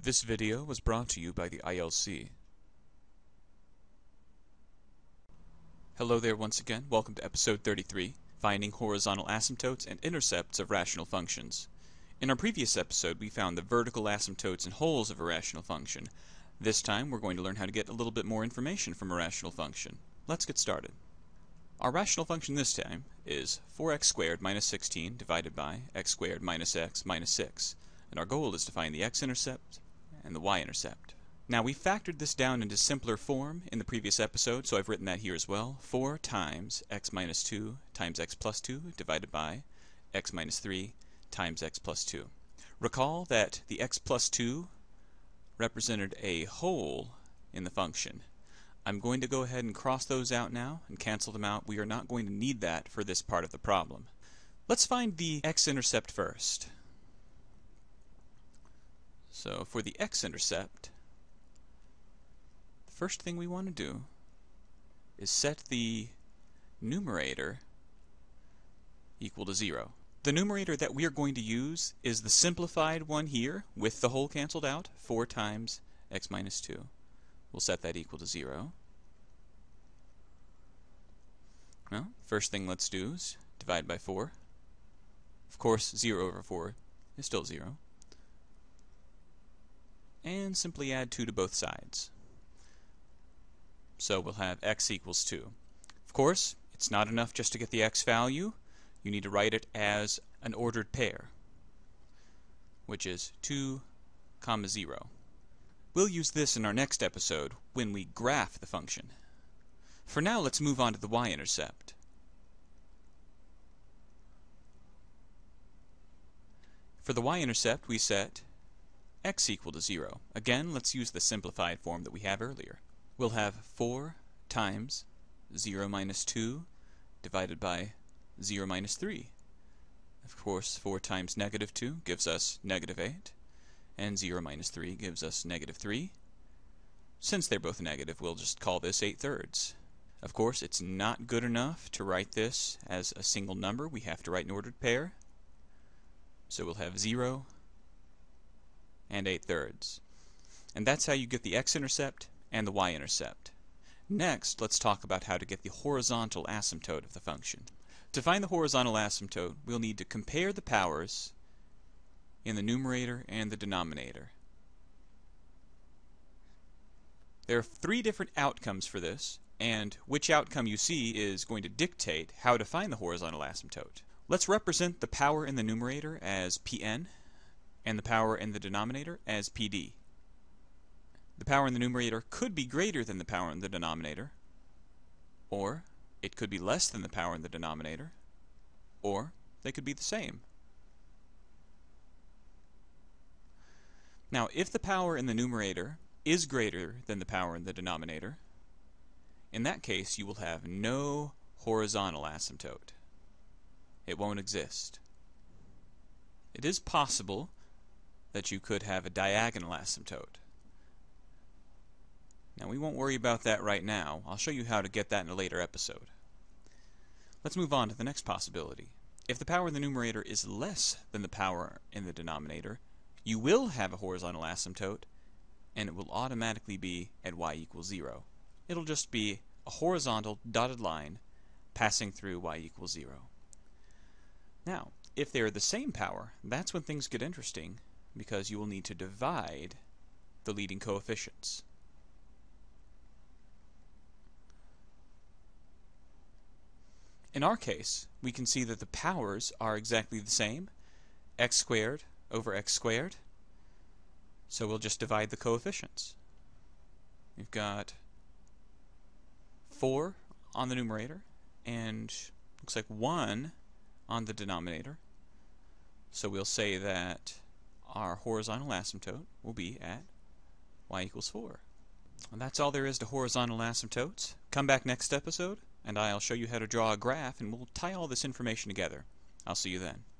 This video was brought to you by the ILC. Hello there once again. Welcome to episode 33, Finding Horizontal Asymptotes and Intercepts of Rational Functions. In our previous episode, we found the vertical asymptotes and holes of a rational function. This time, we're going to learn how to get a little bit more information from a rational function. Let's get started. Our rational function this time is 4x squared minus 16 divided by x squared minus x minus 6. And our goal is to find the x-intercept and the y-intercept. Now we factored this down into simpler form in the previous episode, so I've written that here as well. 4 times x minus 2 times x plus 2 divided by x minus 3 times x plus 2. Recall that the x plus 2 represented a hole in the function. I'm going to go ahead and cross those out now and cancel them out. We are not going to need that for this part of the problem. Let's find the x-intercept first. So for the x-intercept, the first thing we want to do is set the numerator equal to 0. The numerator that we are going to use is the simplified one here with the whole canceled out, 4 times x minus 2. We'll set that equal to 0. Well, first thing let's do is divide by 4. Of course, 0 over 4 is still 0. And simply add 2 to both sides. So we'll have x equals 2. Of course, it's not enough just to get the x value. You need to write it as an ordered pair, which is 2, 0. We'll use this in our next episode when we graph the function. For now, let's move on to the y-intercept. For the y-intercept, we set x equal to 0. Again, let's use the simplified form that we have earlier. We'll have 4 times 0 minus 2 divided by 0 minus 3. Of course, 4 times negative 2 gives us negative 8, and 0 minus 3 gives us negative 3. Since they're both negative, we'll just call this 8/3. Of course, it's not good enough to write this as a single number. We have to write an ordered pair. So we'll have 0 and 8/3. And that's how you get the x-intercept and the y-intercept. Next, let's talk about how to get the horizontal asymptote of the function. To find the horizontal asymptote, we'll need to compare the powers in the numerator and the denominator. There are 3 different outcomes for this, and which outcome you see is going to dictate how to find the horizontal asymptote. Let's represent the power in the numerator as Pn and the power in the denominator as Pd. The power in the numerator could be greater than the power in the denominator, or it could be less than the power in the denominator, or they could be the same. Now, if the power in the numerator is greater than the power in the denominator, in that case you will have no horizontal asymptote. It won't exist. It is possible that you could have a diagonal asymptote. Now, we won't worry about that right now. I'll show you how to get that in a later episode. Let's move on to the next possibility. If the power in the numerator is less than the power in the denominator, you will have a horizontal asymptote, and it will automatically be at y equals 0. It'll just be a horizontal dotted line passing through y equals 0. Now, if they are the same power, that's when things get interesting, because you will need to divide the leading coefficients. In our case, we can see that the powers are exactly the same, x squared over x squared. So we'll just divide the coefficients. We've got 4 on the numerator, and looks like 1 on the denominator. So we'll say that our horizontal asymptote will be at y equals 4. And that's all there is to horizontal asymptotes. Come back next episode, and I'll show you how to draw a graph, and we'll tie all this information together. I'll see you then.